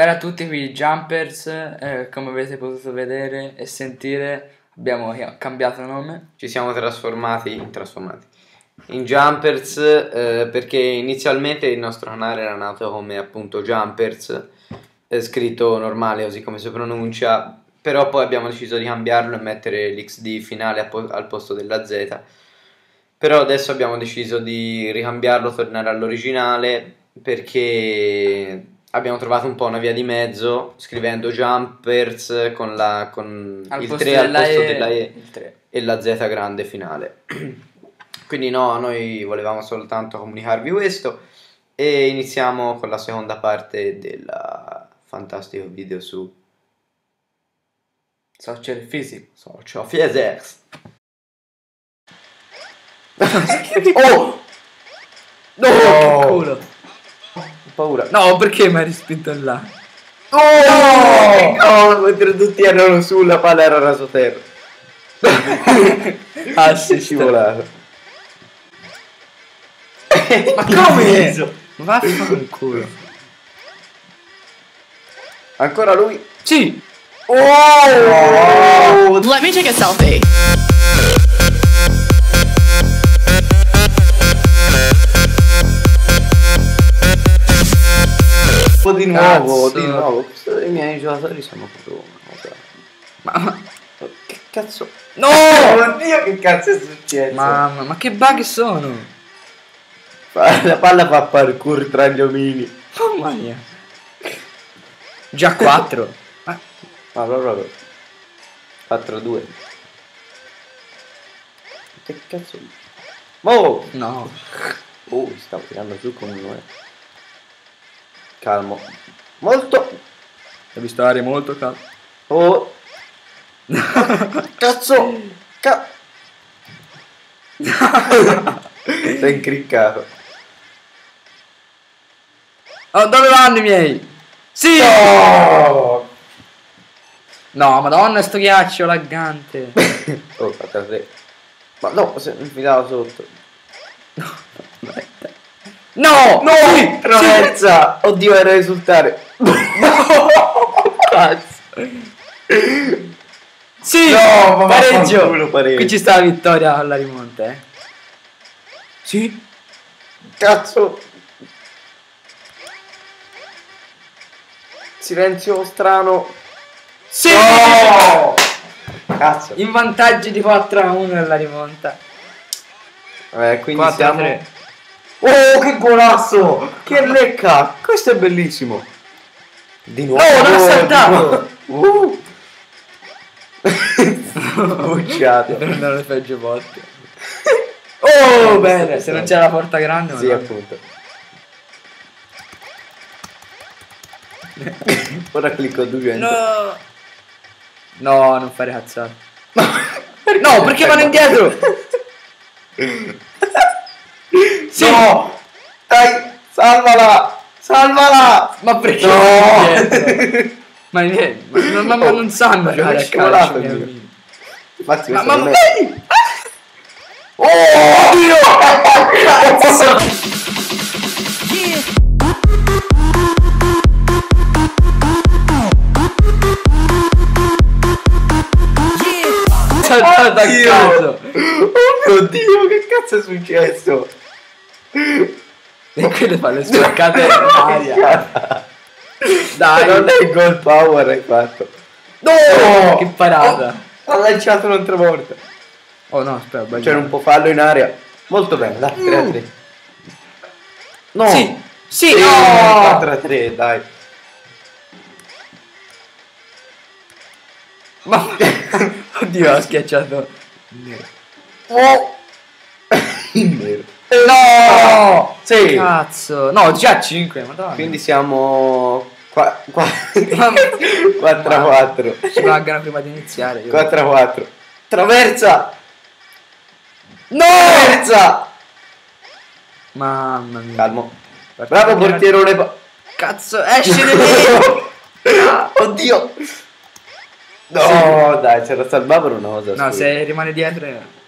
Bella a tutti qui Jumpers, come avete potuto vedere e sentire abbiamo cambiato nome. Ci siamo trasformati in Jumpers perché inizialmente il nostro canale era nato come appunto Jumpers, scritto normale così come si pronuncia, però poi abbiamo deciso di cambiarlo e mettere l'XD finale al posto della Z. Però adesso abbiamo deciso di ricambiarlo, tornare all'originale perché abbiamo trovato un po' una via di mezzo scrivendo Jumpers con il 3 al posto della E e la Z grande finale. Quindi no, noi volevamo soltanto comunicarvi questo e iniziamo con la seconda parte del fantastico video su Social Physics. Social Physics. Oh! No! Che culo. Ho paura. No, perché mi hai respinto là? Oh! No, mentre tutti erano su, la palla era rasoterra. Ah sì, scivolato. Ma come? Vaffanculo. Ancora lui? Sì. Oh! Let me take a selfie. Di nuovo, Cazzo. di nuovo. I miei giocatori sono proprio una cosa. Ma Che cazzo? no! Oddio, che cazzo è successo? Mamma, ma che bug sono? La palla fa parkour tra gli omini. Mamma mia. Già 4. Ma proprio 4-2. Che cazzo? Oh! No. Oh, stavo tirando su come non è. Calmo. Molto. Ho visto aria molto calma. Oh. Cazzo. Sei incriccato. Oh, dove vanno i miei? Sì! No! No, madonna, sto ghiaccio laggante. Oh, 4-3. Ma no, se mi fidavo sotto. No! No! Sì, Traversa! Oddio, era risultare. Cazzo. Sì! No, ma pareggio. vaffanculo, pareggio. Qui ci sta la vittoria alla rimonta, eh. Sì? Cazzo. Silenzio strano. Sì! No! Cazzo. In vantaggio di 4-1 nella rimonta. Quindi 4-3. siamo. Oh, che golasso! Che lecca! Questo è bellissimo. Di nuovo. Oh, l'ha saltato! Bucciato. Prendono le peggio volte. Oh, bene, se non c'è la porta grande. Sì, no. appunto. Ora clicco 200. No! No, non fare cazzate. No, perché vanno indietro? Sì! No! Dai, salvala! Salvala! Ma perché? No! Ma non sanno Ma giocare è a scivolato calcio. il miei mio. amici. Infatti Ma questo non è. vedi? Oh Dio! Cazzo! Saltato a Oddio! caso. Oh mio Dio, che cazzo è successo? E quelle fa le spaccate in aria. Dai, Non è il goal power hai fatto. no! Che parata. Ha lanciato un'altra volta. Oh no, aspetta, sbagliato. C'era un po' fallo in aria. Molto bene, dai, 3-3. No! Sì, sì, Sì, no! 4-3, dai. Ma oddio, ha schiacciato. Oh! In nero. No! Sì. Cazzo. No, già 5, madonna. Quindi siamo 4-4. 4-4. Ci laggano prima di iniziare. io. 4-4. Traversa! No! Traversa! Mamma mia. Calmo. Bravo portierone. Cazzo, esci di lì! Oddio! No, dai, ce la salvavano una cosa. No, scusa. se rimane dietro.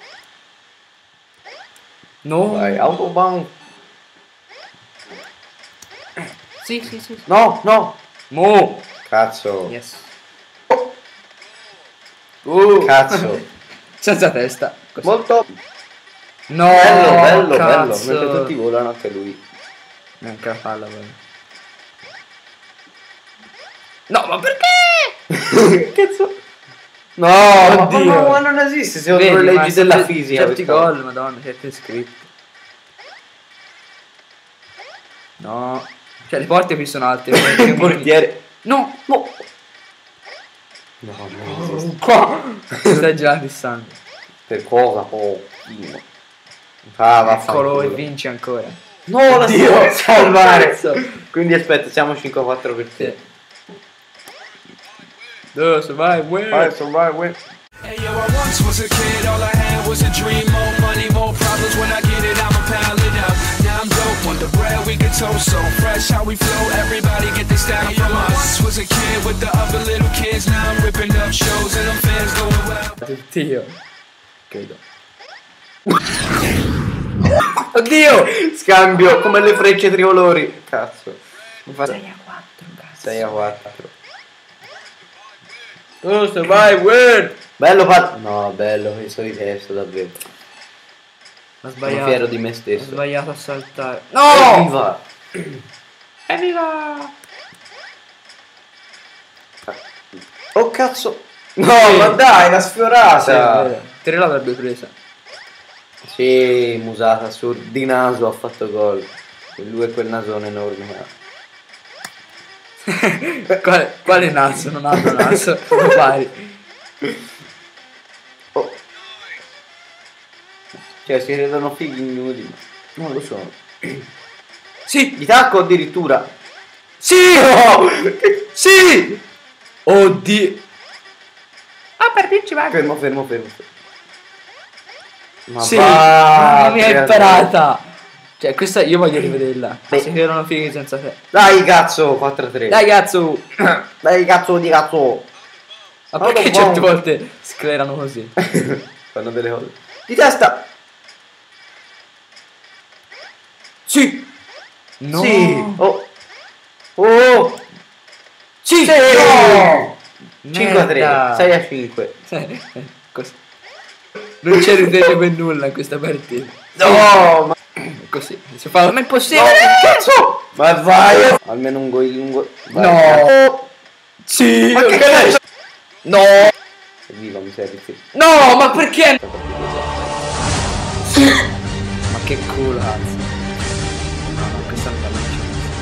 No. Vai, autobound. Sì, sì, sì. No, no. Mo! Cazzo. Yes. Cazzo. Senza testa. Così. Molto No! bello, Cazzo. mentre tutti volano anche lui. Neanche la palla, però. No, ma perché? Cazzo. No, Oddio. ma non esiste secondo Vedi, le ma leggi sono della fisica. certi questa gol, madonna, certi iscritti. No. Cioè, le porte qui sono alte. Il portiere. No! No. No, non esiste. Qua! Stai girando il sangue. Per cosa? Pochino. Ah, Eccolo e vinci ancora. No, la devo salvare. Cazzo. Quindi aspetta, siamo 5-4 per te. Dove vai, win. Vai, win. Hey yo, I once was a kid, all I had was a dream. More money, more problems. When I get it, I'ma pile it up. Now I'm dope on the bread, we get toast so fresh. How we flow, everybody get this down from us. I once was a kid with the other little kids. Now I'm ripping up shows and them fans going well. Tutti io. Credo. Oddio! Scambio come le frecce tricolori. Cazzo. 6-4, cazzo. 6-4. Giusto, vai, win! Bello no, bello, questo di testa davvero. Ho Sono sbagliato. fiero di me Ho stesso. sbagliato a saltare. No! Evviva! Evviva! Oh cazzo! No, ma dai, una sfiorata! Te l'avrebbe presa. Sì, Musata di naso ha fatto gol. Lui è quel nasone enorme che ha. Quale naso? Non hanno naso. Lo pari. Oh. Cioè, si credono figli nudi. Non lo so. Sì! Di tacco addirittura. Sì! Oh! Sì! Oddio! Ah, per dirci vai! Fermo. Ma Sì! va, Non mi hai 3-3. imparata! Cioè, questa io voglio rivederla. Beh. Si credono fighi senza te. Dai cazzo, 4-3. Dai, cazzo! Dai cazzo di cazzo. Ma perché certe volte sclerano così? Fanno delle cose. Di testa. Sì! No! Sì. Oh. Sì! No! Merda. 5-3. 6-5. Così. Non c'è ridere per nulla in questa partita. No, ma Così. Si fa. Ma è possibile! cazzo! Ma vai! Almeno un gol. Vai, No! cazzo. Sì! Ma che cazzo? No! Evviva, mi sei rifiutato. No! Ma perché? Ma che culo, cazzo. No, questa non la faccio.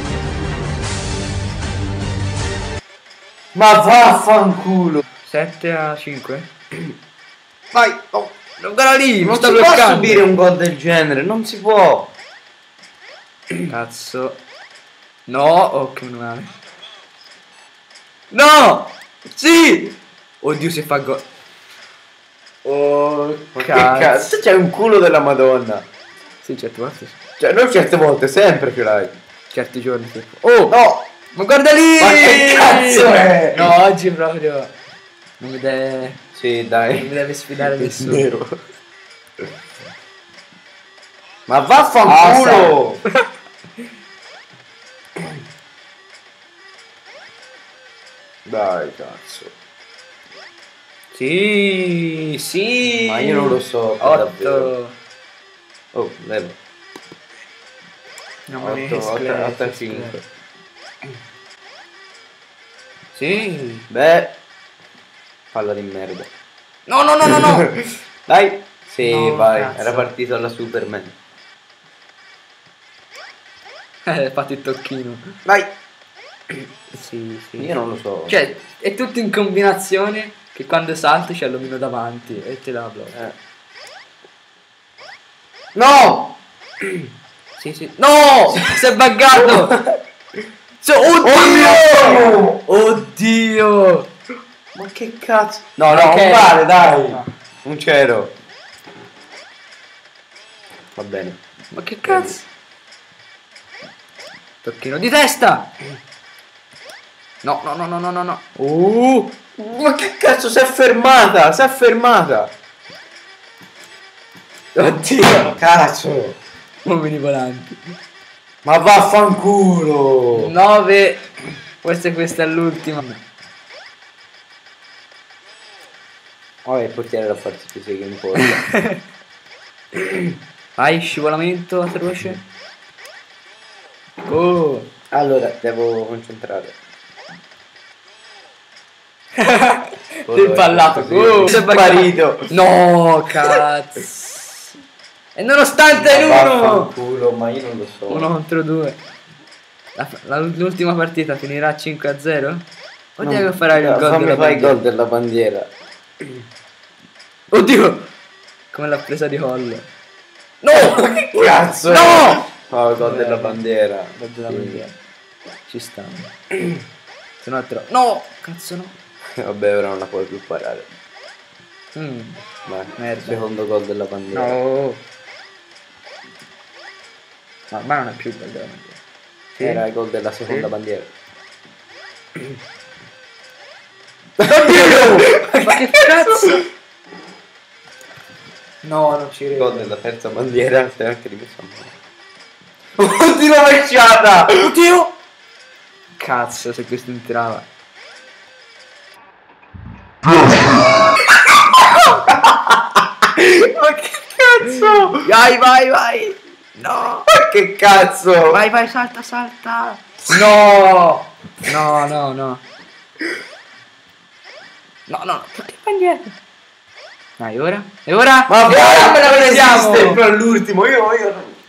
Ma vaffanculo. 7-5? Vai. Oh. Guarda lì! Non Mi sta si può bloccando! subire un gol del genere, non si può. Cazzo. No! Oh, che male. No! Sì! Oddio, se fa gol. Oh, Ma che cazzo. cazzo? C'è un culo della Madonna. Sì, certe volte sì. Cioè, non certe volte, sempre ce l'hai. Certi giorni sì. Oh! No! Ma guarda lì! Ma che cazzo è? No, oggi proprio non mi deve, Sì, non dai. mi deve sfidare nessuno. Nero. Ma vaffanculo! Dai, cazzo. Sì, sì. Ma io non lo so, davvero. 8. Oh, leva. No, ma 8 a 5. Sì. Beh, palla di merda. No, no, no, no, no. Dai. Sì, No, vai. cazzo. Era partito alla Superman. Fatti il tocchino. Vai. Sì, sì. Io non lo so. Cioè, è tutto in combinazione che quando salti c'è l'omino davanti e te la blocca. No! Sì, sì. No! Si è buggato! Oddio! Oddio! Ma che cazzo? No, no, Ok. non vale, dai. No. Un cero. Va bene. Ma che cazzo? Tocchino di testa! No, no, no, no, no, no, no. Ma che cazzo, si è fermata? Si è fermata. Oddio, cazzo. Uomini volanti. Ma vaffanculo. 9. Forse questa è l'ultima. Oh, il portiere la forza ti segue in porta. Vai, scivolamento atroce. Oh. Allora, devo concentrare. Sei pallato. Oh, Sei sparito. No, cazzo. E nonostante è l'uno. Culo, ma io non lo so. 1 contro 2. L'ultima partita finirà 5-0? O Diego farà il gol fammi della fare il bandiera? gol della bandiera. Oddio! Come l'ha presa di Hall. No! Che cazzo? No! Oh, il gol della bandiera. Gol della Sì. bandiera. Ci stanno. Se no troppo. No! Cazzo no. Vabbè, ora non la puoi più parare. Vai, Merda. secondo gol della bandiera. No! Ma ormai non è più il gol della bandiera. Sì. Era il gol della seconda Sì. bandiera. Ma che cazzo? No, non ci Il credo. gol della terza bandiera. Sei anche rimesso a mano. Oddio, rovesciata! Oddio! Cazzo, se questo entrava. Ma che cazzo? Vai, vai, vai! No! Ma che cazzo? Vai, vai, salta, salta! No! No, no, no. No, no, perché fai niente? Dai, ora? E ora? Ma e ora me la non vediamo! esiste, però all'ultimo io